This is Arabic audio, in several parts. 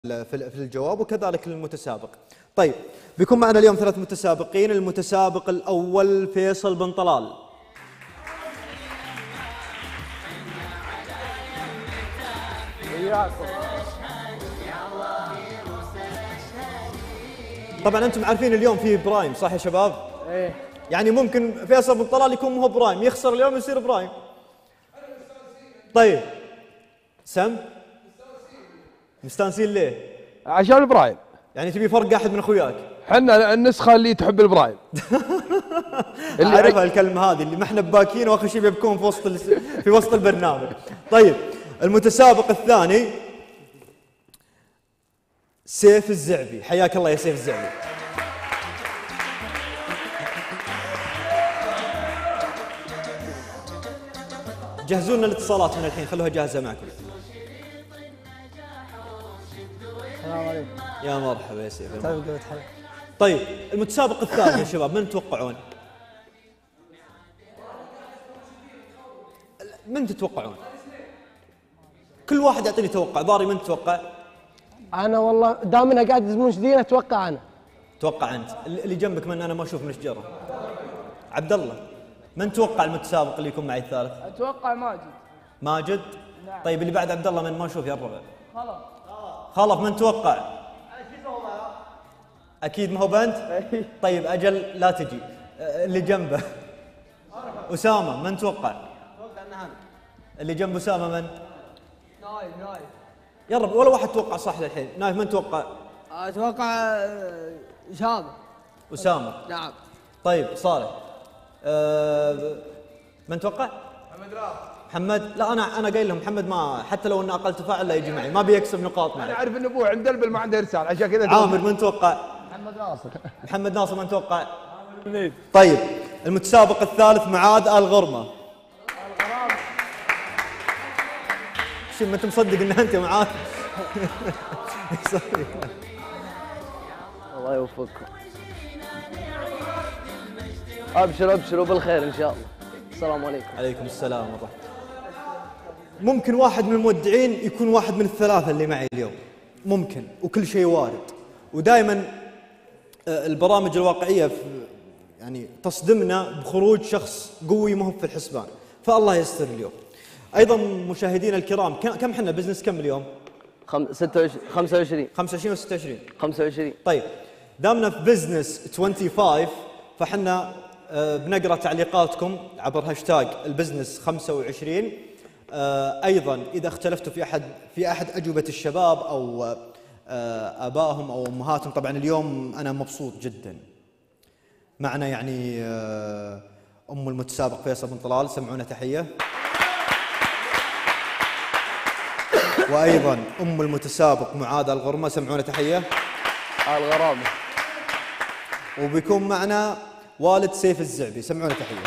في الجواب وكذلك للمتسابق. طيب بيكون معنا اليوم 3 متسابقين. المتسابق الأول فيصل بن طلال. طبعا أنتم عارفين اليوم فيه برايم صح يا شباب؟ ايه يعني ممكن فيصل بن طلال يكون مو برايم، يخسر اليوم يصير برايم. طيب سم مستانسين ليه؟ عشان البرايم. يعني تبي فرق أحد من أخوياك؟ حنا النسخة اللي تحب البرايم. اللي أعرفها الكلمة هذه اللي ما احنا باكين واخر شيء بيبكون في وسط البرنامج. طيب المتسابق الثاني سيف الزعبي. حياك الله يا سيف الزعبي. جهزوا لنا الاتصالات من الحين، خلوها جاهزة معكم. السلام عليكم. يا مرحبا يا سيف. طيب طيب المتسابق الثاني يا شباب من تتوقعون؟ من تتوقعون؟ كل واحد يعطيني توقع. ضاري من تتوقع؟ انا والله دامنا قاعد منشدين اتوقع انا. توقع انت. اللي جنبك من انا ما اشوف من شجره. عبد الله من توقع المتسابق اللي يكون معي الثالث؟ اتوقع ماجد. ماجد؟ نعم. طيب اللي بعد عبد الله من ما اشوف يا الربع؟ خلاص. خلف من توقع؟ اكيد ما هو بنت؟ طيب اجل لا تجي. اللي جنبه اسامه من توقع؟ اتوقع نهان. اللي جنب اسامه من؟ نايف. يا رب ولا واحد توقع صح للحين. نايف من توقع؟ اتوقع شهاب. اسامه. نعم. طيب صالح. من توقع؟ محمد. لا انا قايل لهم محمد ما حتى لو انه اقل تفاعل لا يجي معي، ما بيكسب نقاط معي. انا اعرف ان ابوه عند البل ما عنده ارسال عشان كذا. عامر من توقع؟ محمد ناصر من توقع؟ طيب المتسابق الثالث معاذ الغرمه. شو ما انت مصدق ان انت معاذ؟ الله يوفقكم. ابشروا بالخير ان شاء الله. السلام عليكم. عليكم السلام ورحمه الله. ممكن واحد من المودعين يكون واحد من الثلاثه اللي معي اليوم، ممكن، وكل شيء وارد. ودائما البرامج الواقعيه يعني تصدمنا بخروج شخص قوي ما هو في الحسبان، فالله يستر اليوم. ايضا مشاهدينا الكرام كم احنا بزنس كم اليوم؟ 25 25 و 26. 25. طيب دامنا في بزنس 25 فحنا بنقرا تعليقاتكم عبر هاشتاج البزنس 25. ايضا اذا اختلفتوا في احد اجوبه الشباب او ابائهم او امهاتهم. طبعا اليوم انا مبسوط جدا معنا يعني ام المتسابق فيصل بن طلال، سمعونا تحيه. وايضا ام المتسابق معاذ الغرمه، سمعونا تحيه. الغرامه. وبيكون معنا والد سيف الزعبي، سمعونا تحيه.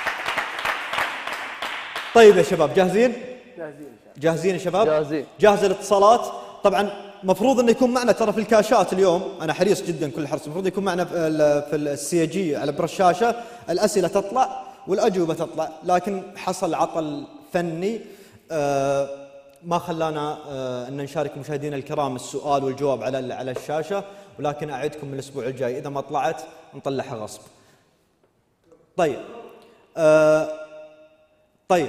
طيب يا شباب جاهزين؟ جاهزين يا شباب؟ جاهزين. جاهزه الاتصالات؟ طبعا مفروض انه يكون معنا ترى في الكاشات اليوم، انا حريص جدا كل حرص، المفروض يكون معنا في السي جي على بر الشاشه الاسئله تطلع والاجوبه تطلع، لكن حصل عطل فني ما خلانا ان نشارك مشاهدينا الكرام السؤال والجواب على الشاشه، ولكن اعدكم من الاسبوع الجاي اذا ما طلعت نطلعها غصب. طيب طيب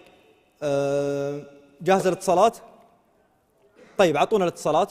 جاهزه الاتصالات؟ طيب اعطونا الاتصالات.